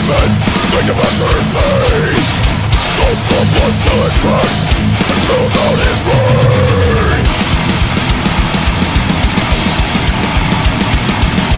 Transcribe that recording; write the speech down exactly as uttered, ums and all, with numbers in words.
demon, make a master in pain. Don't stop until it cries.